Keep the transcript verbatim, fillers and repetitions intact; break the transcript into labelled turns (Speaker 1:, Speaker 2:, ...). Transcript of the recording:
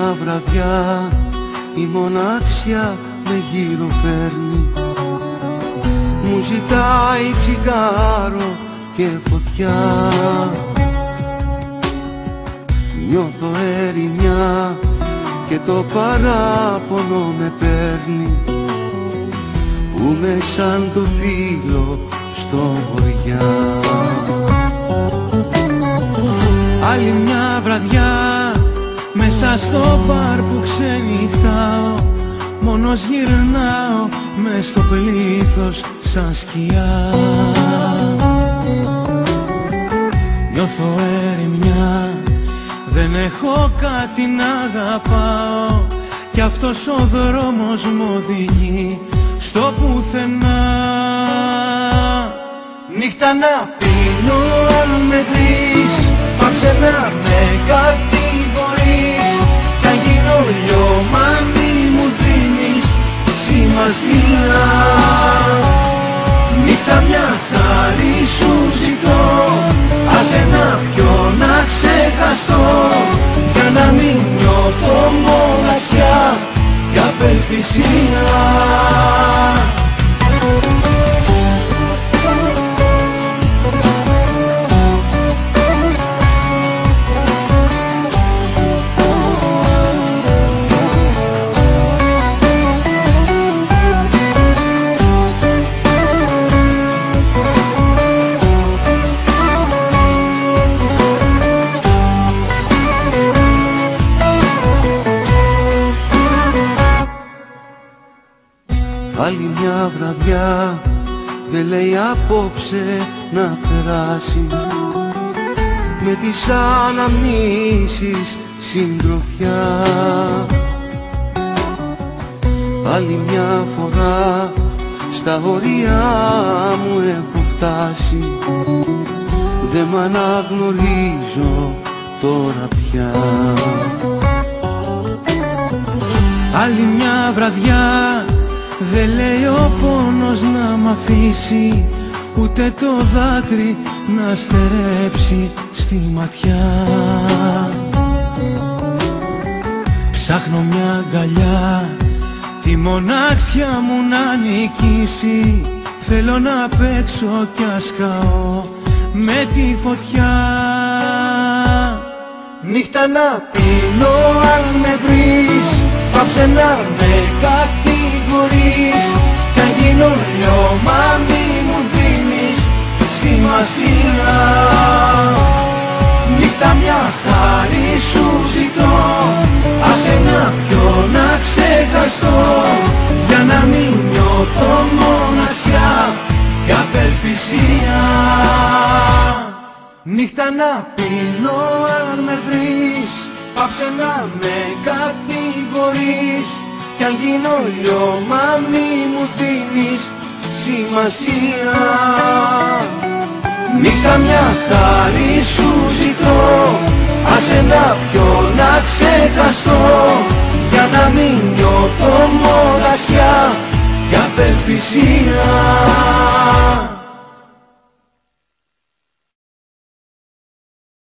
Speaker 1: μια βραδιά η μοναξιά με γύρω φέρνει, μου ζητάει τσιγάρο και φωτιά. Νιώθω ερημιά και το παράπονο με παίρνει, που με σαν το φύλλο στο βοριά.
Speaker 2: Άλλη μια βραδιά μέσα στο μπαρ που ξενυχτάω, μόνος γυρνάω μες στο πλήθος σαν σκιά. Νιώθω ερημιά, δεν έχω κάτι να αγαπάω, κι αυτός ο δρόμος μου οδηγεί στο πουθενά.
Speaker 1: Νύχτα να πίνω αν με βρεις, πάψε να με κατηγορείς, κι αν γίνω λιώμα μη μου δίνεις σημασία. Νύχτα μια χάρη σου ζητώ, άσε να πιω να ξεχαστώ, για να μην νιώθω μοναξιά και απελπισία. Άλλη μια βραδιά δεν λέει απόψε να περάσει, με τις αναμνήσεις συντροφιά. Άλλη μια φορά στα όρια μου έχω φτάσει, δεν μ' αναγνωρίζω τώρα πια.
Speaker 2: Άλλη μια βραδιά δεν λέει ο πόνος να μ' αφήσει, ούτε το δάκρυ να στερέψει στη ματιά. Ψάχνω μια αγκαλιά, τη μοναξιά μου να νικήσει, θέλω να παίξω κι ας καώ με τη φωτιά.
Speaker 1: Νύχτα να πίνω αν με βρεις, πάψε να με κατηγορείς, κι αν γίνω λιώμα μη μου δίνεις σημασία. Νύχτα μια χάρη σου ζητώ, άσε να πιω να ξεχαστώ, για να μην νιώθω μοναξιά και απελπισία. Νύχτα να πίνω αν με βρεις, πάψε να με κατηγορείς, κι αν γίνω λιώμα μη μου δίνεις σημασία. Νύχτα μια χάρη σου ζητώ, άσε να πιω να ξεχαστώ, για να μην νιώθω μοναξιά και απελπισία.